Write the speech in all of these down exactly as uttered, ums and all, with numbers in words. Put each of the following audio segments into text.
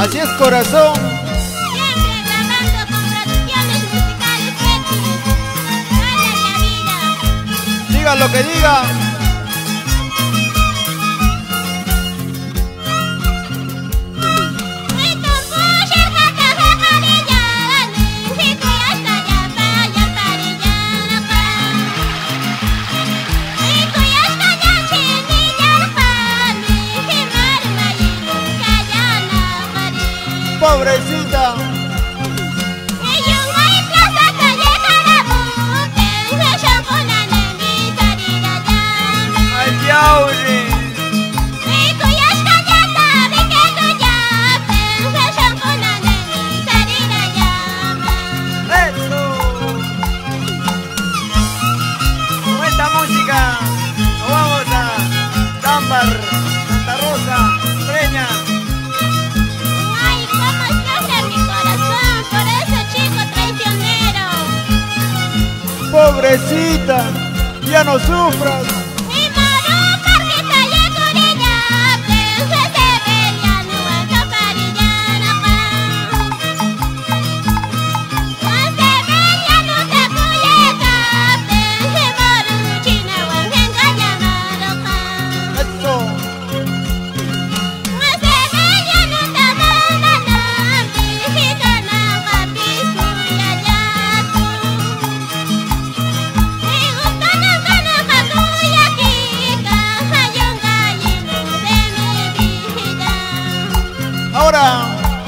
Así es, corazón. Siempre grabando con producciones musicales Betis. Dale la vida. Diga lo que diga. Pobrecita. Ay, yaure. Eso. Con esta música nos vamos a Tambar, Santa Rosa, Breña. Pobrecita, ya no sufras. Ahora.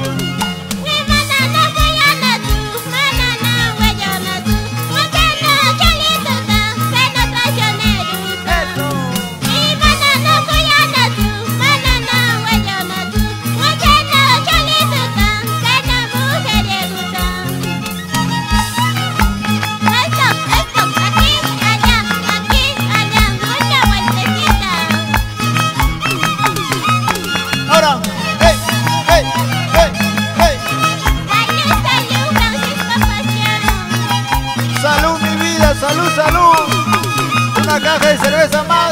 Ahora. Hey, hey, hey, hey. Salud, mi vida, salud, salud. Una caja de cerveza más.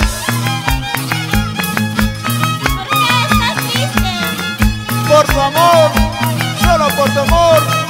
¿Por qué estás triste? Por tu amor, solo por tu amor.